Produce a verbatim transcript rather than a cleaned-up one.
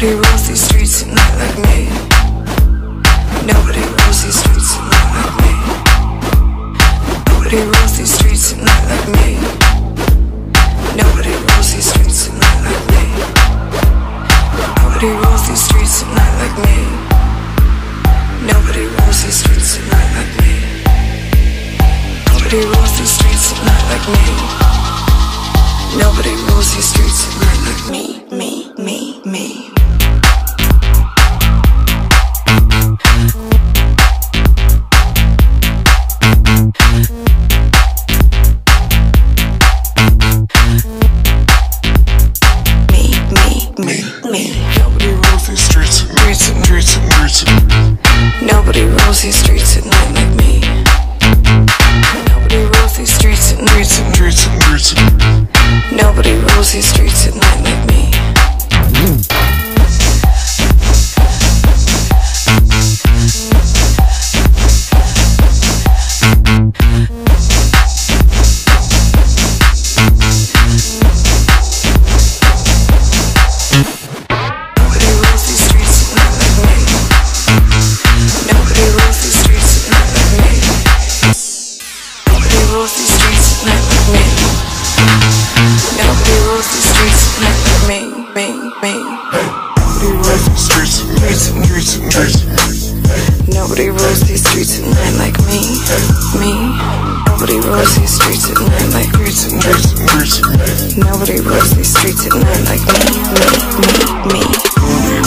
Nobody rolls these streets at night like me. Nobody rolls these streets at night like me. Nobody rolls these streets at night like me. Nobody rolls these streets at night like me. Nobody rolls these streets at night like me. Nobody rolls these streets at night like me. Nobody rolls these streets at night like me. Nobody rolls these streets at night like me, me, me, me. Nobody rolls these streets at night, streets at streets at Nobody rolls these streets at night like me. Nobody rolls these streets at night, streets at streets at Nobody rolls these streets at night like me. Nobody rolls these streets at night like me, me. Nobody rolls these streets at night like me, me. Nobody rolls these streets at night like me, me, me, me.